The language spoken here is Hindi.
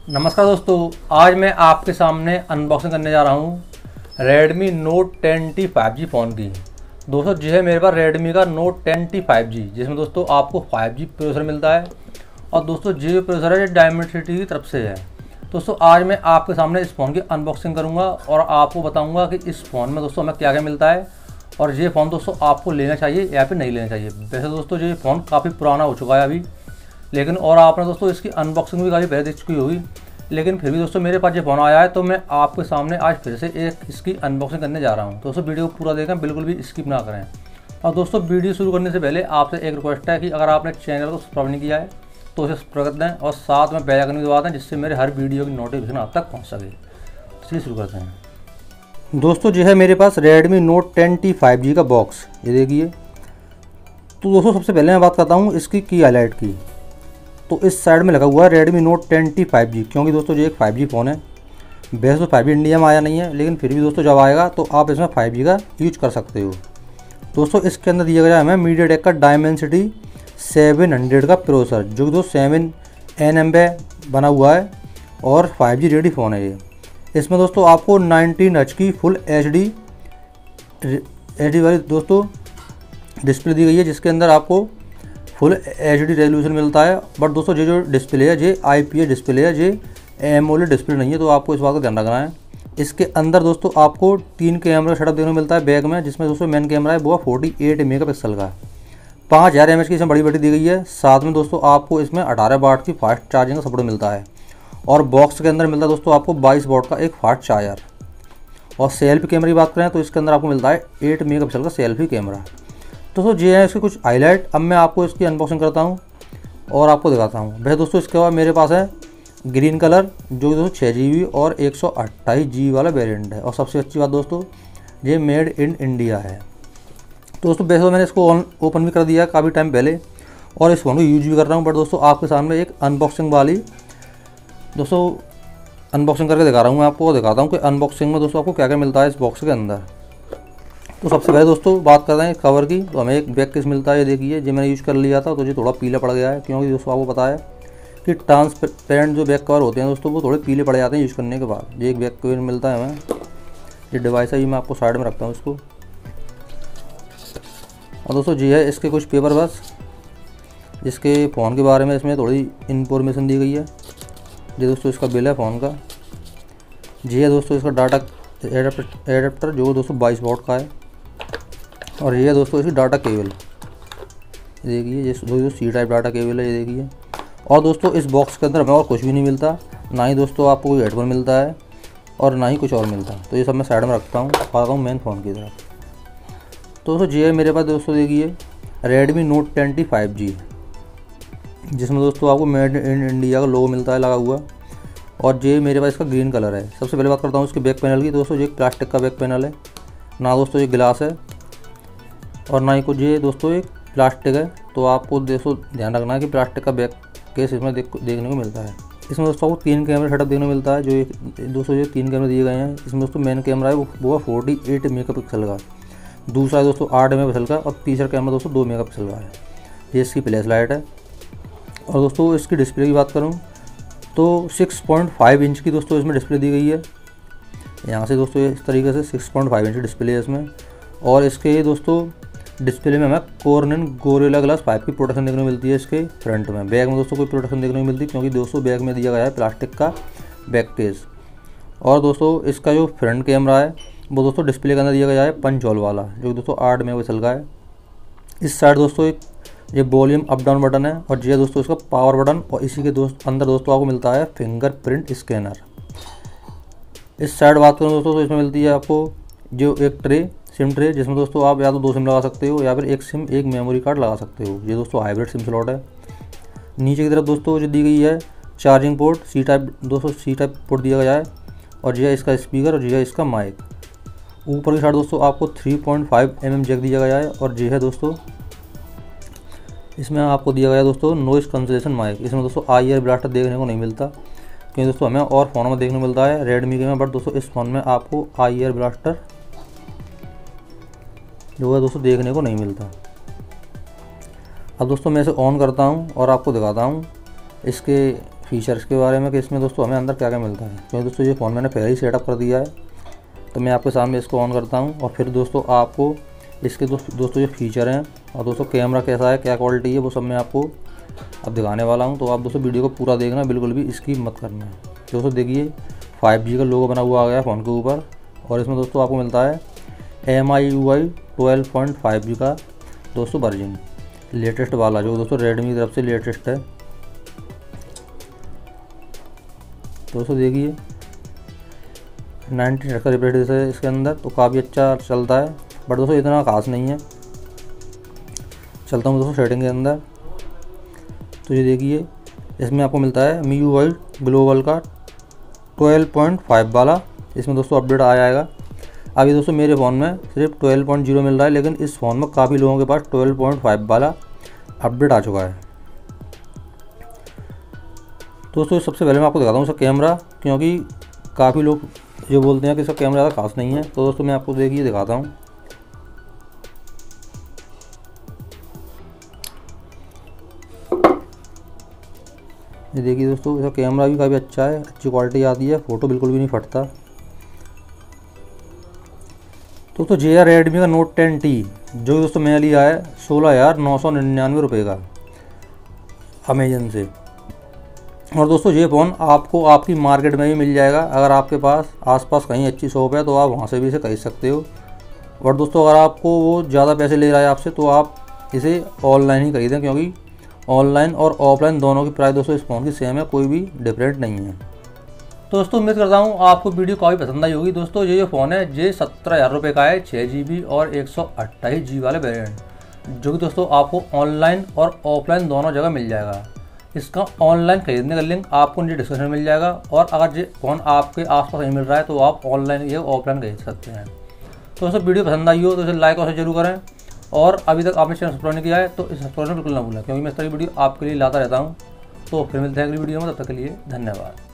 नमस्कार दोस्तों, आज मैं आपके सामने अनबॉक्सिंग करने जा रहा हूँ Redmi Note 10T 5G phone की। दोस्तों जी है मेरे पास Redmi का Note 10T 5G, जिसमें दोस्तों आपको 5G प्रोसेसर मिलता है और दोस्तों ये प्रोसेसर है डायमेंसिटी की तरफ से है। दोस्तों आज मैं आपके सामने इस फ़ोन की अनबॉक्सिंग करूँगा और आपको बताऊँगा कि इस फ़ोन में दोस्तों हमें क्या क्या मिलता है और ये फ़ोन दोस्तों आपको लेना चाहिए या फिर नहीं लेना चाहिए। वैसे दोस्तों ये फ़ोन काफ़ी पुराना हो चुका है अभी, लेकिन और आपने दोस्तों इसकी अनबॉक्सिंग भी काफ़ी पहले देख चुकी होगी, लेकिन फिर भी दोस्तों मेरे पास ये फ़ोन आया है तो मैं आपके सामने आज फिर से एक इसकी अनबॉक्सिंग करने जा रहा हूँ। दोस्तों वीडियो को पूरा देखें, बिल्कुल भी स्किप ना करें। और दोस्तों वीडियो शुरू करने से पहले आपसे एक रिक्वेस्ट है कि अगर आपने चैनल को सब्सक्राइब नहीं किया है तो उसे सब्सक्राइब कर दें और साथ में बेल आइकन भी दबा दें, जिससे मेरे हर वीडियो की नोटिफिकेशन आप तक पहुँच सके। चलिए शुरू करते हैं। दोस्तों जो है मेरे पास Redmi Note 10T 5G का बॉक्स, ये देखिए। तो दोस्तों सबसे पहले मैं बात करता हूँ इसकी की हाईलाइट की। तो इस साइड में लगा हुआ है Redmi Note 10T 5G, क्योंकि दोस्तों ये एक 5G फ़ोन है। वैसे तो 5G इंडिया में आया नहीं है, लेकिन फिर भी दोस्तों जब आएगा तो आप इसमें 5G का यूज कर सकते हो। दोस्तों इसके अंदर दिया गया है हमें MediaTek का Dimensity 700 का प्रोसेसर, जो कि दोस्तों 7nm पे बना हुआ है और 5G रेडी फ़ोन है ये। इसमें दोस्तों आपको 19 Hz की फुल HD वाली दोस्तों डिस्प्ले दी गई है, जिसके अंदर आपको फुल HD रेजोल्यूशन मिलता है। बट दोस्तों ये जो डिस्प्ले है ये IPS डिस्प्ले है, ये AMOLED डिस्प्ले नहीं है, तो आपको इस बात का ध्यान रखना है। इसके अंदर दोस्तों आपको 3 कैमरा सेटअप देखने को मिलता है बैक में, जिसमें दोस्तों मेन कैमरा है वो 48 मेगापिक्सल का है। 5000 mAh की इसमें बड़ी बैटरी दी गई है। साथ में दोस्तों आपको इसमें 18 वाट की फास्ट चार्जिंग का सपोर्ट मिलता है और बॉक्स के अंदर मिलता है दोस्तों आपको 22 वाट का एक फास्ट चार्जर। और सेल्फी कैमरे की बात करें तो इसके अंदर आपको मिलता है 8 मेगापिक्सल का सेल्फी कैमरा। दोस्तों ये है इसके कुछ हाईलाइट। अब मैं आपको इसकी अनबॉक्सिंग करता हूँ और आपको दिखाता हूँ। वैसे दोस्तों इसके बाद मेरे पास है ग्रीन कलर, जो कि दोस्तों 6GB और 128GB वाला वेरिएंट है। और सबसे अच्छी बात दोस्तों, ये मेड इन इंडिया है। दोस्तों वैसे तो मैंने इसको ओपन भी कर दिया काफ़ी टाइम पहले और इस फ़ोन को यूज भी कर रहा हूँ, बट दोस्तों आपके सामने एक अनबॉक्सिंग वाली दोस्तों अनबॉक्सिंग करके दिखा रहा हूँ। मैं आपको दिखाता हूँ कि अनबॉक्सिंग में दोस्तों आपको क्या क्या मिलता है इस बॉक्स के अंदर। तो सबसे पहले दोस्तों बात करते हैं कवर की। तो हमें एक बैक केस मिलता है, ये देखिए। जो मैंने यूज़ कर लिया था तो ये थोड़ा पीला पड़ गया है, क्योंकि दोस्तों आपको पता है कि ट्रांसपेरेंट जो बैक कवर होते हैं दोस्तों वो थोड़े पीले पड़ जाते हैं यूज़ करने के बाद। ये एक बैक कवर मिलता है हमें। ये डिवाइस है, ये मैं आपको साइड में रखता हूँ इसको। और दोस्तों जी है इसके कुछ पेपर बस, जिसके फ़ोन के बारे में इसमें थोड़ी इन्फॉर्मेशन दी गई है। ये दोस्तों इसका बिल है फ़ोन का। जी है दोस्तों इसका डाटा एडाप्टर, जो दोस्तों 22 वाट का है। और ये है दोस्तों इसकी डाटा केबल, ये देखिए। ये दोस्तों C टाइप डाटा केबल है, ये देखिए। और दोस्तों इस बॉक्स के अंदर हमें और कुछ भी नहीं मिलता, ना ही दोस्तों आपको कोई हेडफोन मिलता है और ना ही कुछ और मिलता। तो ये सब मैं साइड में रखता हूँ, आता हूँ मेन फ़ोन की तरफ। तो दोस्तों जी है मेरे पास दोस्तों देखिए Redmi Note 10T 5G, जिसमें दोस्तों आपको मेड इन इंडिया का लोगो मिलता है लगा हुआ। और ये मेरे पास इसका ग्रीन कलर है। सबसे पहले बात करता हूँ इसके बैक पैनल की। दोस्तों ये प्लास्टिक का बैक पैनल है, ना दोस्तों ये गिलास है और ना ही कुछ ये दोस्तों एक प्लास्टिक है। तो आपको दोस्तों ध्यान रखना है कि प्लास्टिक का बैक केस इसमें देखने को मिलता है। इसमें दोस्तों आपको 3 कैमरा सेटअप देखने को मिलता है। जो दोस्तों ये 3 कैमरे दिए गए हैं, इसमें दोस्तों मेन कैमरा है वो है 48 मेगापिक्सल का, दूसरा है दोस्तों 8 मेगापिक्सल का और तीसरा कैमरा दोस्तों 2 मेगापिक्सल का है। ये इसकी फ्लैश लाइट है। और दोस्तों इसकी डिस्प्ले की बात करूँ तो 6.5 इंच की दोस्तों इसमें डिस्प्ले दी गई है। यहाँ से दोस्तों इस तरीके से 6.5 इंच डिस्प्ले है इसमें। और इसके दोस्तों डिस्प्ले में हमें Corning Gorilla Glass 5 की प्रोटेक्शन देखने को मिलती है इसके फ्रंट में। बैक में दोस्तों कोई प्रोटेक्शन देखने को मिलती, क्योंकि दोस्तों बैक में दिया गया है प्लास्टिक का बैक केस। और दोस्तों इसका जो फ्रंट कैमरा है वो दोस्तों डिस्प्ले के अंदर दिया गया है पंच होल वाला, जो दोस्तों 8 मेगापिक्सल का है। इस साइड दोस्तों एक ये वॉल्यूम अप डाउन बटन है और ये दोस्तों इसका पावर बटन। और इसी के अंदर दोस्तों आपको मिलता है फिंगरप्रिंट स्कैनर। इस साइड बात करूँ दोस्तों तो इसमें मिलती है आपको जो एक सिम ट्रे, जिसमें दोस्तों आप या तो 2 सिम लगा सकते हो या फिर एक सिम एक मेमोरी कार्ड लगा सकते हो। ये दोस्तों हाइब्रिड सिम स्लॉट है। नीचे की तरफ दोस्तों जो दी गई है charging port, C type port दिया गया है। और ये इसका स्पीकर और ये इसका माइक। ऊपर की साइड दोस्तों आपको 3.5mm जैक दिया गया है। और ये है दोस्तों इसमें आपको दिया गया दोस्तों नॉइस कैंसलेशन माइक। इसमें दोस्तों IR ब्लास्टर देखने को नहीं मिलता, क्योंकि दोस्तों हमें और फ़ोनों में देखने को मिलता है Redmi के में, बट दोस्तों इस फ़ोन में आपको IR ब्लास्टर जो है दोस्तों देखने को नहीं मिलता। अब दोस्तों मैं इसे ऑन करता हूँ और आपको दिखाता हूँ इसके फीचर्स के बारे में कि इसमें दोस्तों हमें अंदर क्या क्या मिलता है। क्योंकि दोस्तों ये फ़ोन मैंने पहले ही सेटअप कर दिया है, तो मैं आपके सामने इसको ऑन करता हूँ और फिर दोस्तों आपको इसके दोस्तों जो फीचर हैं और दोस्तों कैमरा कैसा है, क्या क्वालिटी है, वो सब मैं आपको अब दिखाने वाला हूँ। तो आप दोस्तों वीडियो को पूरा देखना, बिल्कुल भी स्किप मत करना। दोस्तों देखिए 5G का लोगो बना हुआ आ गया फ़ोन के ऊपर और इसमें दोस्तों आपको मिलता है MIUI 12.5G का दोस्तों वर्जन, लेटेस्ट वाला, जो दोस्तों रेडमी की तरफ से लेटेस्ट है। दोस्तों देखिए 90 हर्ट्ज का रिफ्रेश है इसके अंदर, तो काफ़ी अच्छा चलता है, बट दोस्तों इतना खास नहीं है। चलता हूँ दोस्तों सेटिंग के अंदर, तो ये देखिए इसमें आपको मिलता है MIUI ग्लोबल का 12.5 वाला, इसमें दोस्तों अपडेट आ जाएगा। अभी दोस्तों मेरे फ़ोन में सिर्फ 12.0 मिल रहा है, लेकिन इस फ़ोन में काफ़ी लोगों के पास 12.5 वाला अपडेट आ चुका है। दोस्तों सबसे पहले मैं आपको दिखाता हूँ इसका कैमरा, क्योंकि काफ़ी लोग जो बोलते हैं कि इसका कैमरा ज़्यादा खास नहीं है। तो दोस्तों मैं आपको देखिए दिखाता हूँ। ये देखिए दोस्तों इसका कैमरा भी काफ़ी अच्छा है, अच्छी क्वालिटी आती है, फ़ोटो बिल्कुल भी नहीं फटता। दोस्तों ये है रेडमी का Note 10T, जो दोस्तों मैंने लिया है 16,999 रुपये का अमेजन से। और दोस्तों ये फ़ोन आपको आपकी मार्केट में भी मिल जाएगा, अगर आपके पास आसपास कहीं अच्छी शॉप है तो आप वहाँ से भी इसे खरीद सकते हो। और दोस्तों अगर आपको वो ज़्यादा पैसे ले रहा है आपसे, तो आप इसे ऑनलाइन ही खरीदें, क्योंकि ऑनलाइन और ऑफलाइन दोनों की प्राइस दोस्तों इस फ़ोन की सेम है, कोई भी डिफरेंट नहीं है। दोस्तों उम्मीद करता हूँ आपको वीडियो काफ़ी पसंद आई होगी। दोस्तों ये जो फ़ोन है ये 17,000 रुपये का है, 6GB और 128GB वाले वेरिएंट, जो कि दोस्तों आपको ऑनलाइन और ऑफलाइन दोनों जगह मिल जाएगा। इसका ऑनलाइन खरीदने का लिंक आपको नीचे डिस्क्रिप्शन में मिल जाएगा, और अगर ये फ़ोन आपके आसपास नहीं मिल रहा है तो आप ऑनलाइन या ऑफलाइन खरीद सकते हैं। तो दोस्तों वीडियो पसंद आई हो तो इसे लाइक और शेयर जरूर करें, और अभी तक आपने चैनल सब्सक्राइब नहीं किया है तो इस सब्सक्राइब में बिल्कुल ना भूलें, क्योंकि मैं इस तरह की वीडियो आपके लिए लाता रहता हूँ। तो फिर मिलते हैं अगली वीडियो में, तब तक के लिए धन्यवाद।